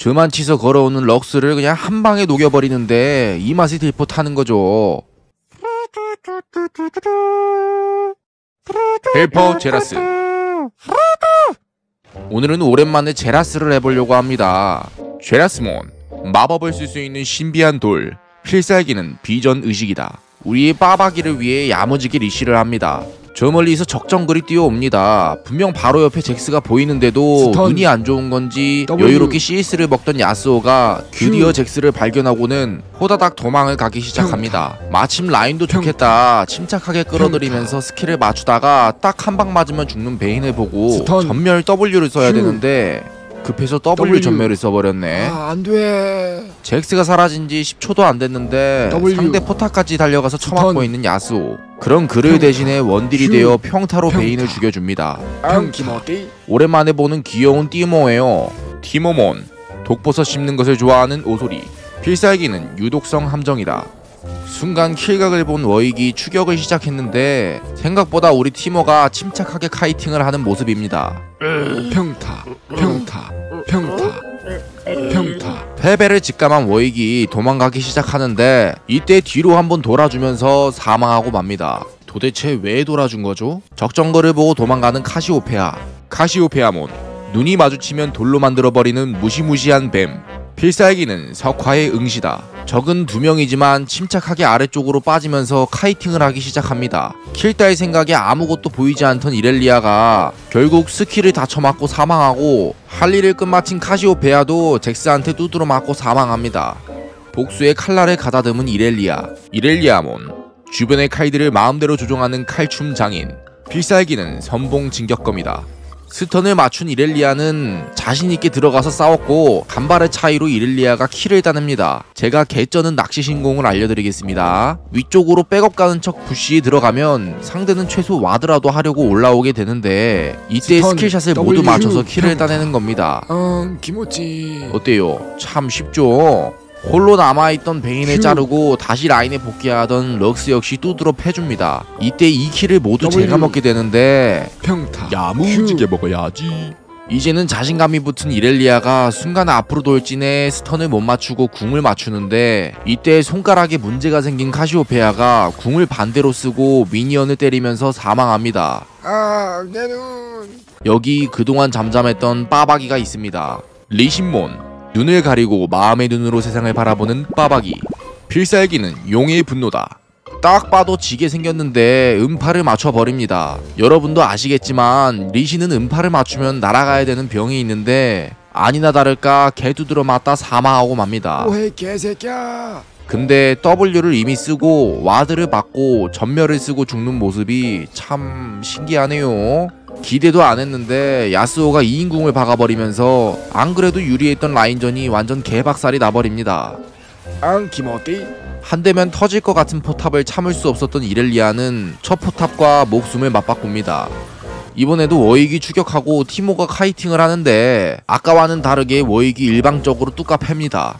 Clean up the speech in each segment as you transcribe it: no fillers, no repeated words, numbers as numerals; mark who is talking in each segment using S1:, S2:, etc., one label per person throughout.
S1: 저만치서 걸어오는 럭스를 그냥 한 방에 녹여버리는데 이 맛이 들포 타는 거죠. 헬퍼 제라스. 오늘은 오랜만에 제라스를 해보려고 합니다. 제라스몬, 마법을 쓸 수 있는 신비한 돌. 필살기는 비전 의식이다. 우리의 빠바기를 위해 야무지게 리시를 합니다. 저 멀리서 적정거리 뛰어옵니다. 분명 바로 옆에 잭스가 보이는데도
S2: 스턴.
S1: 눈이 안 좋은 건지
S2: W.
S1: 여유롭게 CS를 먹던 야스오가 드디어 잭스를 발견하고는 호다닥 도망을 가기 시작합니다. 마침 라인도 좋겠다 침착하게 끌어들이면서 스킬을 맞추다가 딱 한 방 맞으면 죽는 베인을 보고
S2: 스턴.
S1: 전멸 W를 써야
S2: Q.
S1: 되는데 급해서 W
S2: W.
S1: 전멸을 써버렸네.
S2: 아, 안돼.
S1: 잭스가 사라진 지 10초도 안 됐는데
S2: W.
S1: 상대 포탑까지 달려가서
S2: 스턴.
S1: 처맞고 있는 야스오. 그런 그를
S2: 평타.
S1: 대신에 원딜이
S2: Q.
S1: 되어 평타로
S2: 평타.
S1: 베인을 죽여줍니다.
S2: 평기모띠.
S1: 오랜만에 보는 귀여운 띠모예요. 티모몬. 독버섯 씹는 것을 좋아하는 오소리. 필살기는 유독성 함정이다. 순간 킬각을 본 워익이 추격을 시작했는데 생각보다 우리 티모가 침착하게 카이팅을 하는 모습입니다.
S2: 평타. 평타. 평타. 평타.
S1: 패배를 직감한 워익이 도망가기 시작하는데 이때 뒤로 한번 돌아주면서 사망하고 맙니다. 도대체 왜 돌아준 거죠? 적정거를 보고 도망가는 카시오페아. 카시오페아몬. 눈이 마주치면 돌로 만들어버리는 무시무시한 뱀. 필살기는 석화의 응시다. 적은 2명이지만 침착하게 아래쪽으로 빠지면서 카이팅을 하기 시작합니다. 킬 딸 생각에 아무것도 보이지 않던 이렐리아가 결국 스킬을 다 쳐맞고 사망하고 할 일을 끝마친 카시오페아도 잭스한테 두드러 맞고 사망합니다. 복수의 칼날을 가다듬은 이렐리아몬. 주변의 칼들을 마음대로 조종하는 칼춤 장인. 필살기는 선봉 진격검이다. 스턴을 맞춘 이렐리아는 자신있게 들어가서 싸웠고 간발의 차이로 이렐리아가 킬을 따냅니다. 제가 개쩌는 낚시 신공을 알려드리겠습니다. 위쪽으로 백업 가는 척 부시에 들어가면 상대는 최소 와드라도 하려고 올라오게 되는데 이때
S2: 스턴,
S1: 스킬샷을 모두
S2: W,
S1: 맞춰서 킬을
S2: 평타.
S1: 따내는 겁니다.
S2: 기모찌.
S1: 어때요? 참 쉽죠? 홀로 남아있던 베인을
S2: 휴.
S1: 자르고 다시 라인에 복귀하던 럭스 역시 두드러 패줍니다. 이때 2킬을 모두
S2: W.
S1: 제가 먹게 되는데
S2: 평타.
S1: 야무지게 먹어야지. 이제는 자신감이 붙은 이렐리아가 순간 앞으로 돌진해 스턴을 못 맞추고 궁을 맞추는데 이때 손가락에 문제가 생긴 카시오페아가 궁을 반대로 쓰고 미니언을 때리면서 사망합니다.
S2: 아, 내 눈.
S1: 여기 그동안 잠잠했던 빠바기가 있습니다. 리신몬. 눈을 가리고 마음의 눈으로 세상을 바라보는 빠바기. 필살기는 용의 분노다. 딱 봐도 지게 생겼는데 음파를 맞춰버립니다. 여러분도 아시겠지만 리신은 음파를 맞추면 날아가야 되는 병이 있는데 아니나 다를까 개 두드러 맞다 사망하고 맙니다.
S2: 뭐해 개새끼야.
S1: 근데 W를 이미 쓰고 와드를 받고 전멸을 쓰고 죽는 모습이 참 신기하네요. 기대도 안 했는데 야스오가 2인궁을 박아버리면서 안 그래도 유리했던 라인전이 완전 개박살이 나버립니다.
S2: 기모띠.
S1: 한 대면 터질 것 같은 포탑을 참을 수 없었던 이렐리아는 첫 포탑과 목숨을 맞바꿉니다. 이번에도 워익이 추격하고 티모가 카이팅을 하는데 아까와는 다르게 워익이 일방적으로 뚜까 팹니다.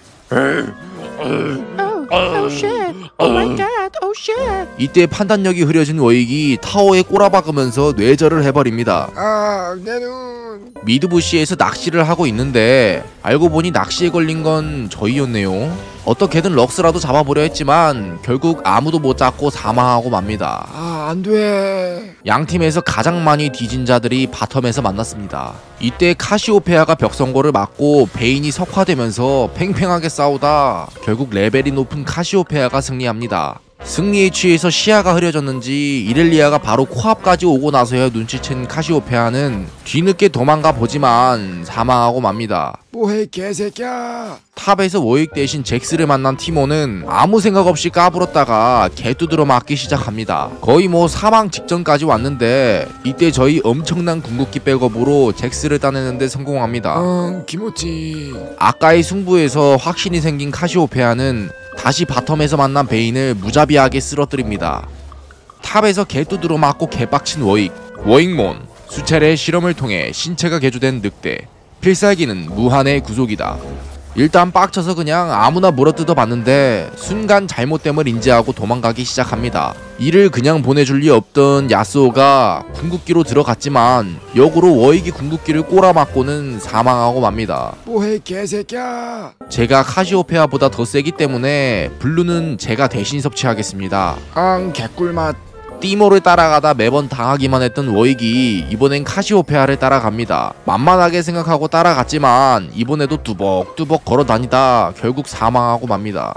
S3: Oh shit! Oh my god! Oh shit!
S1: 이때 판단력이 흐려진 워익이 타워에 꼬라박으면서 뇌절을 해버립니다.
S2: 아, 내 눈.
S1: 미드부시에서 낚시를 하고 있는데 알고 보니 낚시에 걸린 건 저희였네요. 어떻게든 럭스라도 잡아보려 했지만 결국 아무도 못 잡고 사망하고 맙니다.
S2: 아, 안돼.
S1: 양팀에서 가장 많이 뒤진 자들이 바텀에서 만났습니다. 이때 카시오페아가 벽선고를 맞고 베인이 석화되면서 팽팽하게 싸우다 결국 레벨이 높은 카시오페아가 승리합니다. 승리에 취해서 시야가 흐려졌는지 이렐리아가 바로 코앞까지 오고 나서야 눈치챈 카시오페아는 뒤늦게 도망가 보지만 사망하고 맙니다.
S2: 뭐해 개새끼야.
S1: 탑에서 워익 대신 잭스를 만난 티모는 아무 생각 없이 까불었다가 개두드러 맞기 시작합니다. 거의 뭐 사망 직전까지 왔는데 이때 저희 엄청난 궁극기 백업으로 잭스를 따내는데 성공합니다.
S2: 기모찌.
S1: 아까의 승부에서 확신이 생긴 카시오페아는 다시 바텀에서 만난 베인을 무자비하게 쓰러뜨립니다. 탑에서 개두드러 맞고 개빡친 워익몬. 수차례 실험을 통해 신체가 개조된 늑대. 필살기는 무한의 구속이다. 일단 빡쳐서 그냥 아무나 물어뜯어 봤는데 순간 잘못됨을 인지하고 도망가기 시작합니다. 이를 그냥 보내줄 리 없던 야스오가 궁극기로 들어갔지만 역으로 워익이 궁극기를 꼬라맞고는 사망하고 맙니다.
S2: 뭐해 개새끼야.
S1: 제가 카시오페아보다 더 세기 때문에 블루는 제가 대신 섭취하겠습니다.
S2: 개꿀맛.
S1: 띠모를 따라가다 매번 당하기만 했던 워익이 이번엔 카시오페아를 따라갑니다. 만만하게 생각하고 따라갔지만 이번에도 뚜벅뚜벅 걸어다니다 결국 사망하고 맙니다.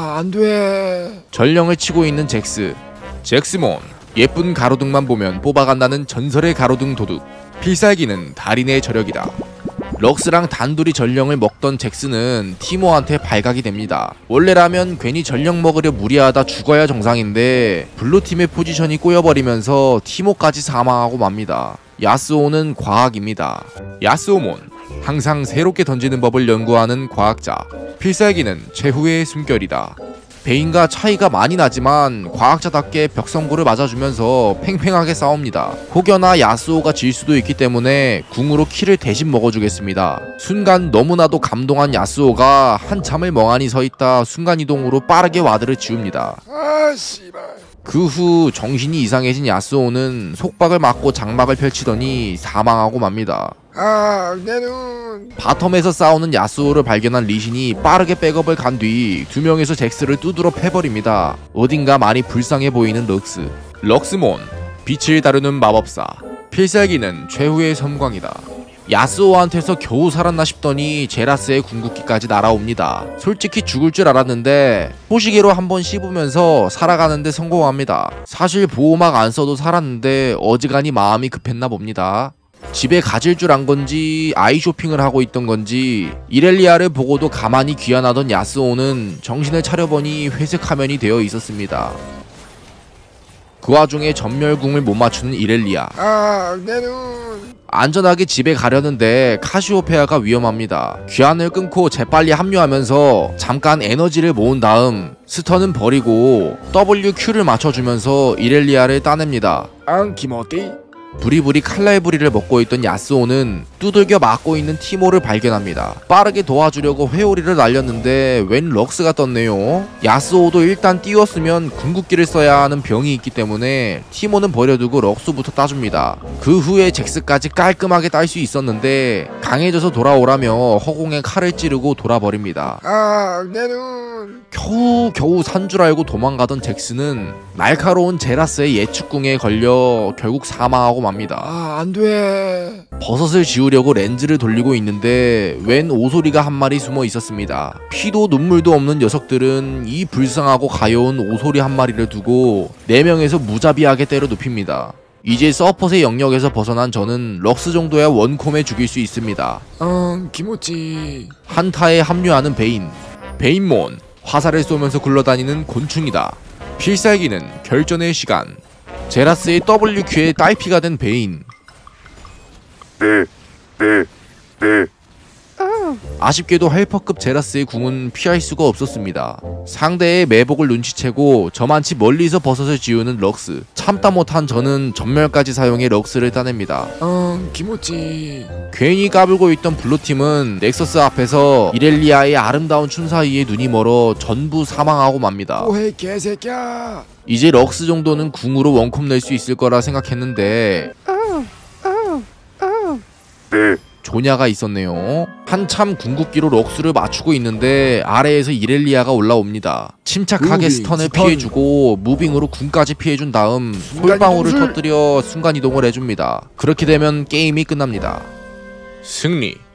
S2: 안돼.
S1: 전령을 치고 있는 잭스몬. 예쁜 가로등만 보면 뽑아간다는 전설의 가로등 도둑. 필살기는 달인의 저력이다. 럭스랑 단둘이 전령을 먹던 잭스는 티모한테 발각이 됩니다. 원래라면 괜히 전령 먹으려 무리하다 죽어야 정상인데 블루팀의 포지션이 꼬여버리면서 티모까지 사망하고 맙니다. 야스오는 과학입니다. 야스오몬, 항상 새롭게 던지는 법을 연구하는 과학자. 필살기는 최후의 숨결이다. 베인과 차이가 많이 나지만 과학자답게 벽성구를 맞아주면서 팽팽하게 싸웁니다. 혹여나 야스오가 질 수도 있기 때문에 궁으로 키를 대신 먹어주겠습니다. 순간 너무나도 감동한 야스오가 한참을 멍하니 서있다 순간이동으로 빠르게 와드를 지웁니다.
S2: 씨발.
S1: 그 후 정신이 이상해진 야스오는 속박을 맞고 장막을 펼치더니 사망하고 맙니다.
S2: 내 눈.
S1: 바텀에서 싸우는 야스오를 발견한 리신이 빠르게 백업을 간 뒤 두 명에서 잭스를 두드러 패버립니다. 어딘가 많이 불쌍해 보이는 럭스몬, 빛을 다루는 마법사. 필살기는 최후의 섬광이다. 야스오한테서 겨우 살았나 싶더니 제라스의 궁극기까지 날아옵니다. 솔직히 죽을 줄 알았는데 호시계로 한번 씹으면서 살아가는데 성공합니다. 사실 보호막 안 써도 살았는데 어지간히 마음이 급했나 봅니다. 집에 가질 줄 안 건지 아이 쇼핑을 하고 있던 건지 이렐리아를 보고도 가만히 귀환하던 야스오는 정신을 차려보니 회색 화면이 되어 있었습니다. 그 와중에 전멸궁을 못 맞추는 이렐리아.
S2: 내 눈.
S1: 안전하게 집에 가려는데 카시오페아가 위험합니다. 귀환을 끊고 재빨리 합류하면서 잠깐 에너지를 모은 다음 스턴은 버리고 WQ를 맞춰주면서 이렐리아를 따냅니다.
S2: 기모띠.
S1: 부리부리 칼날부리를 먹고 있던 야스오는 두들겨 맞고 있는 티모를 발견합니다. 빠르게 도와주려고 회오리를 날렸는데 웬 럭스가 떴네요. 야스오도 일단 띄웠으면 궁극기를 써야 하는 병이 있기 때문에 티모는 버려두고 럭스부터 따줍니다. 그 후에 잭스까지 깔끔하게 딸 수 있었는데 강해져서 돌아오라며 허공에 칼을 찌르고 돌아버립니다.
S2: 내 눈.
S1: 겨우 산 줄 알고 도망가던 잭스는 날카로운 제라스의 예측궁에 걸려 결국 사망하고 맙니다.
S2: 안돼.
S1: 버섯을 지우려고 렌즈를 돌리고 있는데 웬 오소리가 한 마리 숨어 있었습니다. 피도 눈물도 없는 녀석들은 이 불쌍하고 가여운 오소리 한 마리를 두고 4명에서 무자비하게 때려 눕힙니다. 이제 서폿의 영역에서 벗어난 저는 럭스 정도야 원콤에 죽일 수 있습니다.
S2: 기모찌.
S1: 한타에 합류하는 베인몬, 화살을 쏘면서 굴러다니는 곤충이다. 필살기는 결전의 시간. 제라스의 WQ에 딸피가 된 베인. 아쉽게도 헬퍼급 제라스의 궁은 피할 수가 없었습니다. 상대의 매복을 눈치채고 저만치 멀리서 버섯을 지우는 럭스. 참다 못한 저는 전멸까지 사용해 럭스를 따냅니다.
S2: 기모찌.
S1: 괜히 까불고 있던 블루팀은 넥서스 앞에서 이렐리아의 아름다운 춤 사이에 눈이 멀어 전부 사망하고 맙니다.
S2: 뭐해 개새끼야.
S1: 이제 럭스 정도는 궁으로 원콤 낼 수 있을 거라 생각했는데 조냐가 있었네요. 한참 궁극기로 럭스를 맞추고 있는데 아래에서 이렐리아가 올라옵니다. 침착하게 스턴을 피해주고 무빙으로 궁까지 피해준 다음 솔방울을 터뜨려 순간이동을 해줍니다. 그렇게 되면 게임이 끝납니다. 승리.